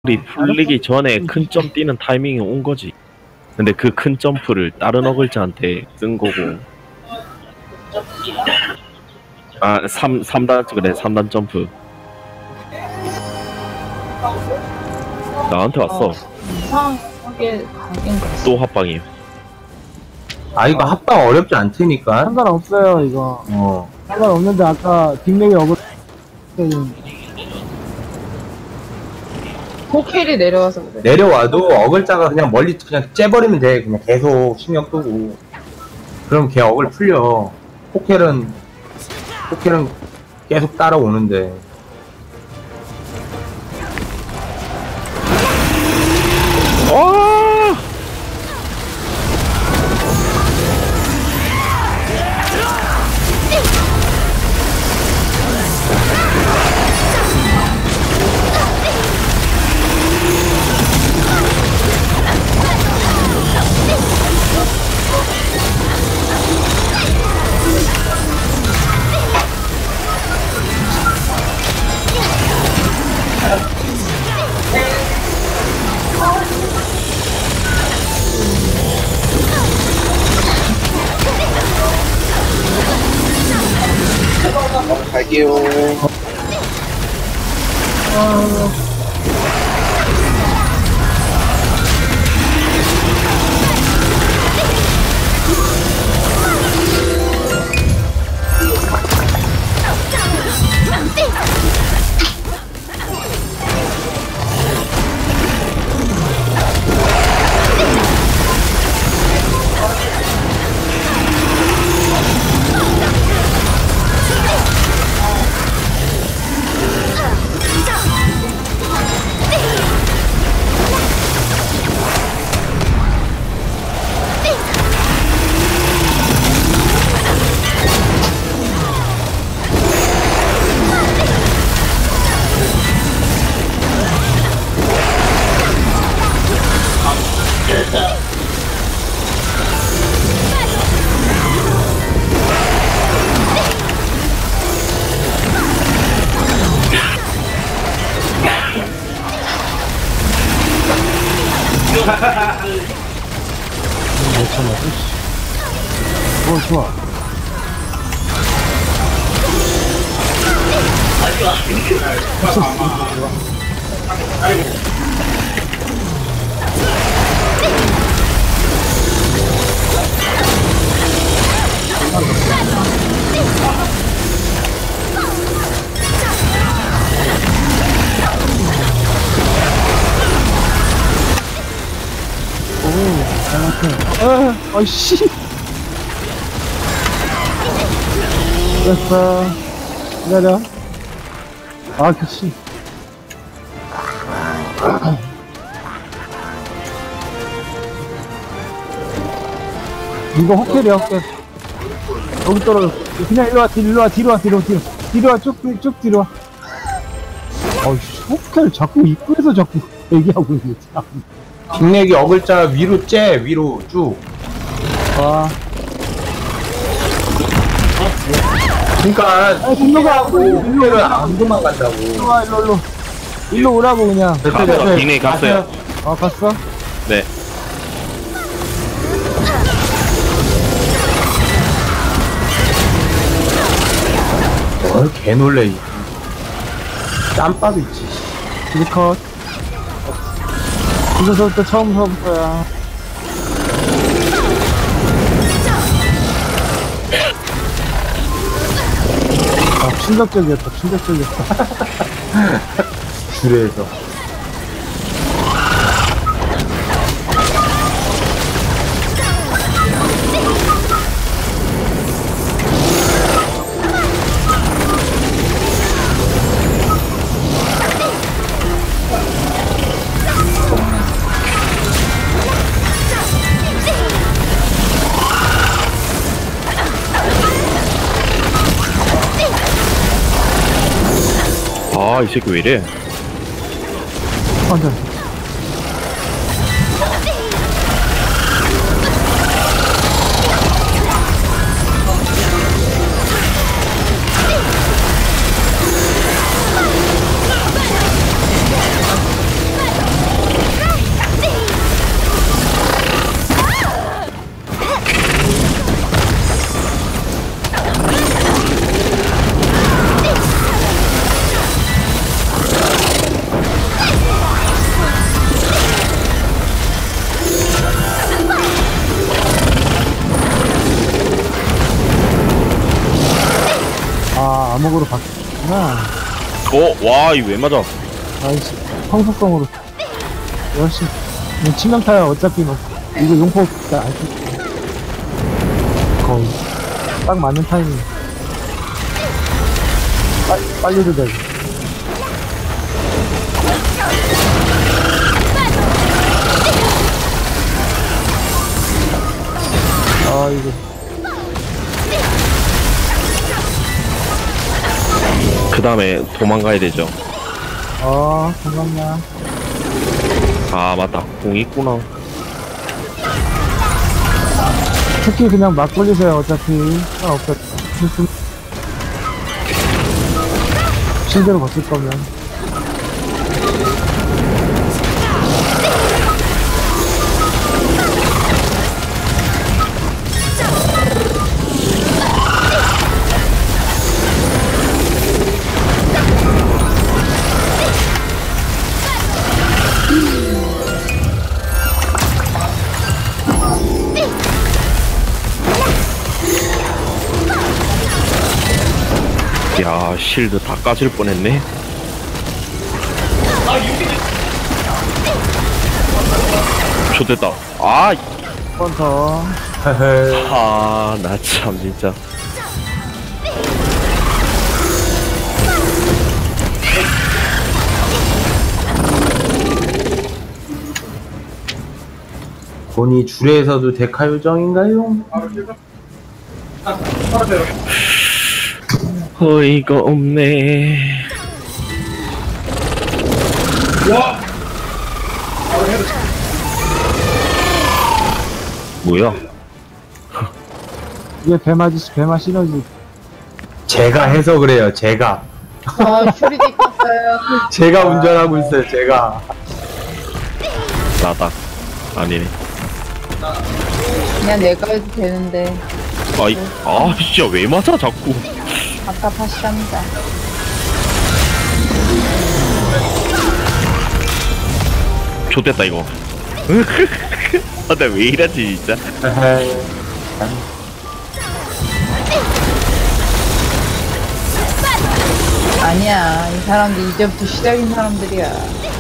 풀리기 전에 큰 점 뛰는 타이밍이 온 거지. 근데 그 큰 점프를 다른 어글자한테 쓴 거고. 아, 3단, 그래, 3단 점프. 나한테 왔어. 이상하게 가긴 그랬어. 또 합방이에요. 아, 이거 합방 어렵지 않다니까? 상관없어요 이거. 상관없는데 아까 빅맥이 코킬이 내려와서 그래. 내려와도 어글자가 그냥 멀리 그냥 째버리면 돼. 그냥 계속 신경 끄고. 그럼 걔 어글 풀려. 포켈은 계속 따라오는데. 갈게요. 좋아. 아이씨. 됐어. 기다려. 아, 그치. 이거 호텔이야, 호텔. 여기 떨어져. 그냥 일로 와, 뒤로 와, 쭉 뒤로 와. 어이씨, 호텔 자꾸 입구에서 자꾸 얘기하고 있네, 참. 빅렉이 어글자 위로 째, 위로 쭉. 와. 그니까, 빅렉은 안 도망간다고. 일로 오라고, 그냥. 갔어, 빅렉 갔어요. 아, 갔어? 네. 개놀래. 짬밥 있지. 딜컷. 이거서부터 처음서부터야. 아, 충격적이었다. 줄에서. 아, 이 새끼 왜 이래? 안 돼. 그쪽으로 바뀌구나. 와, 이 왜 맞아? 아이씨, 성속성으로. 역시, 치명타야, 어차피 뭐. 이거 용포, 다 알지. 거의. 딱 맞는 타이밍. 빨리도 되고. 아, 이거. 그 다음에 도망가야 되죠. 잠깐만. 아, 맞다. 공 있구나. 특히 그냥 막 걸리세요, 어차피. 없어. 실제로 봤을 거면. 야, 실드 다 까질 뻔했네. 좋됐다. 아, 한 번 더. 나 참 진짜. 본이 줄에서도 데카 요정인가요? 어이가 없네. 뭐야? 이게 배마 시너지. 제가 해서 그래요, 제가. 슈리디 컸어요. 제가 운전하고 있어요, 제가. 나다. 아니네. 그냥 내가 해도 되는데. 진짜 왜 맞아, 자꾸. 답답하시답니다. 좋됐다, 이거. 나 왜 이러지, 진짜. 아니야, 이 사람들 이제부터 시작인 사람들이야.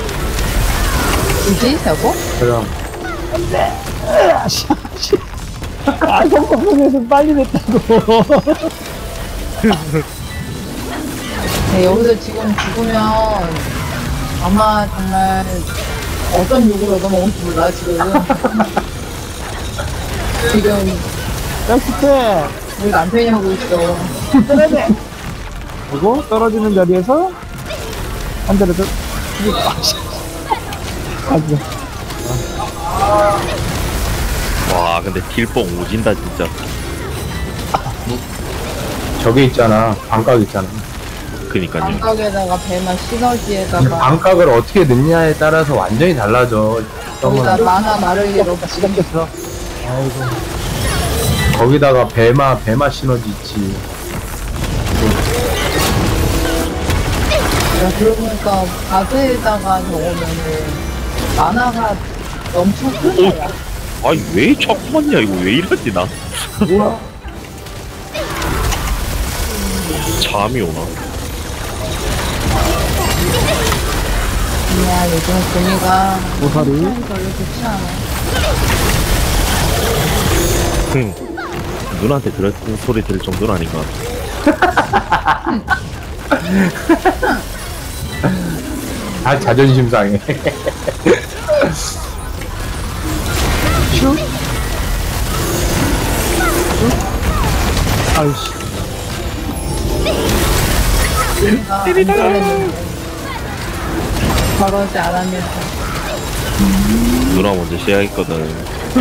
그지, 저거? 그럼. 성공에서 빨리 냈다고. 네, 여기서 지금 죽으면 아마 정말 어떤 욕을 얻어먹을지 몰라, 지금. 지금 백스텝. 우리 남편이 하고 있어. 그리고 떨어지는 자리에서 한 대를 더. 아주. 와, 근데 딜뽕 오진다, 진짜. 저게 있잖아, 반각 있잖아. 그니까요. 감각에다가 배만 시너지에다가 반각을 어떻게 넣냐에 따라서 완전히 달라져. 거기다 만화 마를리 넣고 시작했어. 아이고. 거기다가 배마 시너지 있지. 야, 그러니까 바드에다가 적으면은 만화가 엄청 큰 거야. 아니, 왜 자꾸 맞냐, 이거 왜 이러지, 나? 뭐야? 잠이 오나? 야, 요즘 분위가 모서리. 별로 좋지 않아. 누나한테 들었던 소리 들을 정도는 아닌 것 같아. 다 자존심 상해. 아이씨. 저러지 않았면 누나 먼저 시작했거든.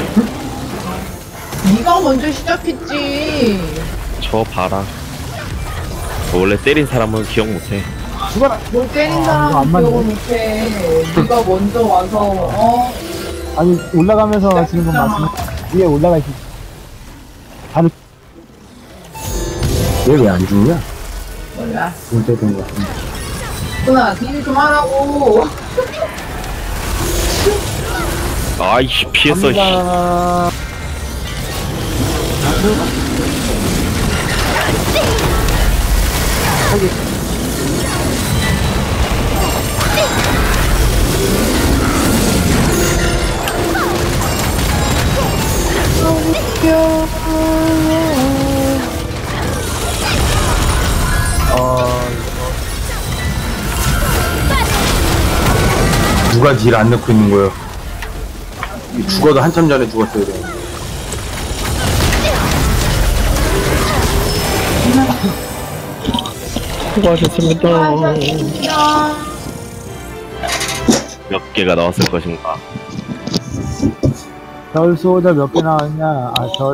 네가 먼저 시작했지. 저 봐라. 원래 때린 사람은 기억 못해. 죽어라. 뭘 때린 이거 사람은 안 맞네. 기억을 못해. 네가 먼저 와서 아니, 올라가면서 지는 건 맞습니다. 위에 올라가 있지. 바로. 얘 왜 안 죽냐? 몰라. 문제된 것 같은데. 누나 딜 좀 하라고. 아이씨, 피했어, 씨. 갑니다. 누가 딜 안 넣고 있는 거예요? 죽어도 한참 전에 죽었어야 돼. 수고하셨습니다. 몇 개가 나왔을 것인가? 별 수호자 몇 개 나왔냐?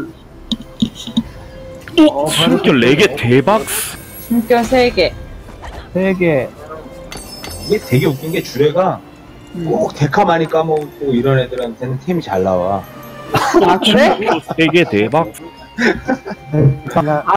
숨결 4개 대박. 숨결 3개. 3개. 이게 되게 웃긴 게 주례가 꼭 데카 많이 까먹고 이런 애들한테는 템이 잘 나와. 아, 그래? 3개 대박. 그냥